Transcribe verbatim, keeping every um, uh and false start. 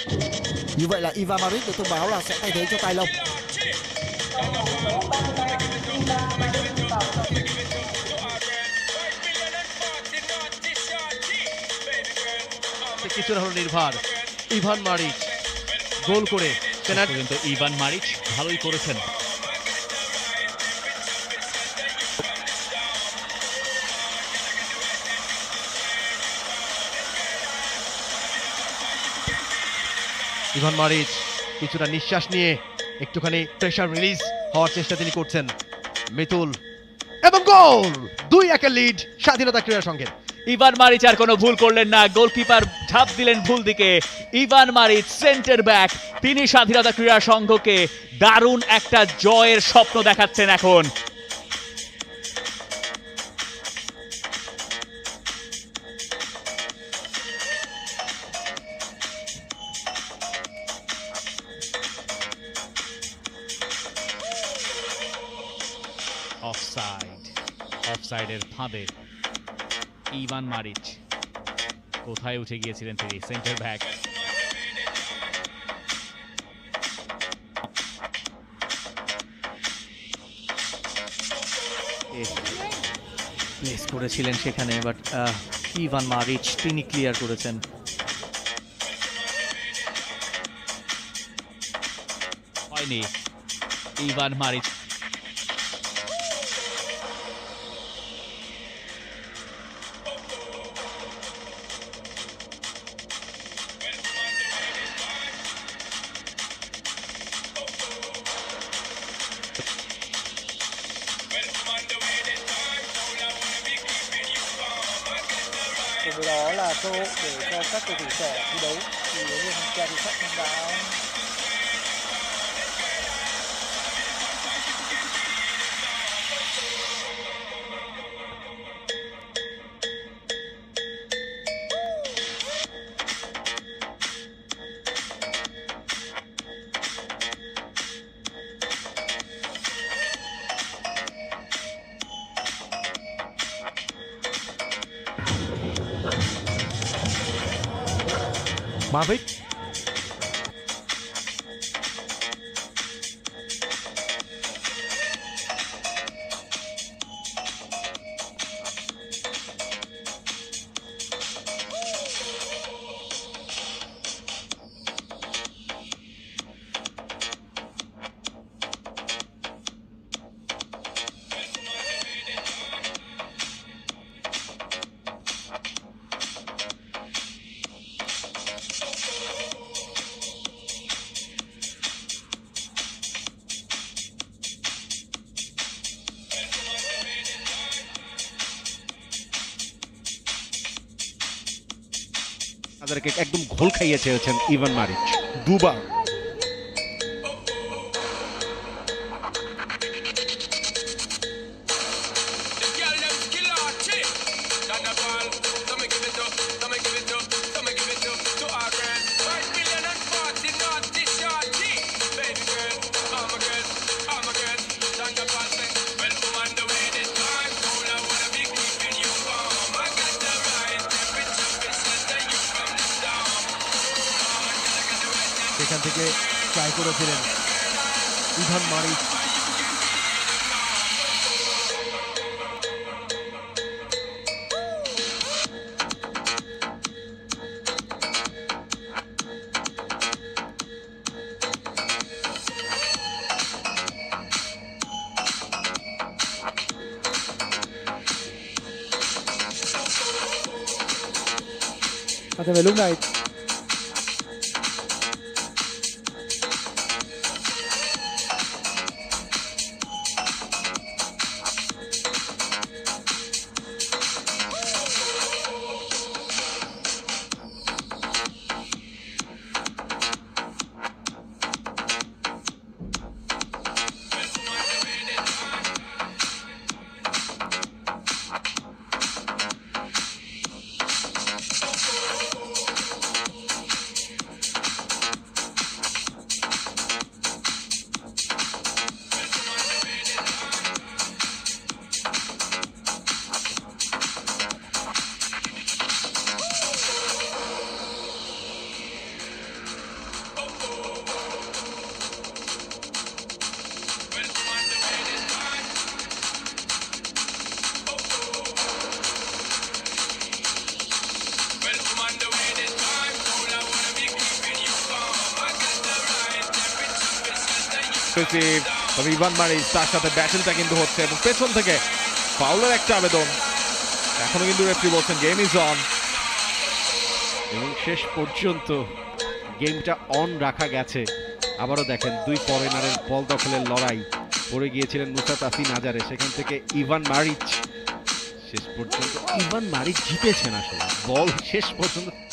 Như vậy là Ivan Marić được thông báo là sẽ thay thế cho Tai Long. কিছুটা হলো নির্ভর Ivan Marich গোল করে কিন্তু Ivan Marich ভালোই করেছেন। ইভান মারিচ কিছুটা নিঃশ্বাস নিয়ে একটুখানি প্রেসার রিলিজ হওয়ার চেষ্টা তিনি করছেন। মিতুল এবং গোল, দুই একের লিড স্বাধীনতা ক্রীড়া সংঘের। ইভান মারিচ আর কোনো ভুল করলেন না, গোলকিপার ঝাঁপ দিলেন ভুল দিকে। ইভান মারিচ সেন্টার ব্যাক, তিনি স্বাধীনতা ক্রীড়া সংঘকে দারুণ একটা জয়ের স্বপ্ন দেখাচ্ছেন এখন। অফসাইড, অফসাইডের ফাঁদে ইভান মারিচ কোথায় উঠে গিয়েছিলেন তিনি, সেন্টার ব্যাক। প্লেস করেছিলেন সেখানে, বাট ইভান মারিচ তিনি ক্লিয়ার করেছেন। হয়নি Ivan Maric. Cùng với đó là cơ hội để cho các cầu thủ trẻ thi đấu thì huấn luyện viên Gary Sutton đã Marić তাদেরকে একদম ঘোল খাইয়েছে হচ্ছেন ইভান মারিচ দুবার। সেখান থেকে ট্রাই করেছিলেন Ivan Maric. và từ về lúc này expressive, তবে ইভান মারিচ তার সাথে ব্যাটেলটা কিন্তু হচ্ছে এবং পেছন থেকে ফাউলের একটা আবেদন। এখনো কিন্তু রেফারি বলছেন গেম ইজ অন, এবং শেষ পর্যন্ত গেমটা অন রাখা গেছে। আবারও দেখেন দুই ফরেনারের বল দখলের লড়াই, পড়ে গিয়েছিলেন মুসাত আসিন আজারে, সেখান থেকে ইভান মারিচ শেষ পর্যন্ত ইভান মারিচ জিতেছেন আসলে বল শেষ পর্যন্ত।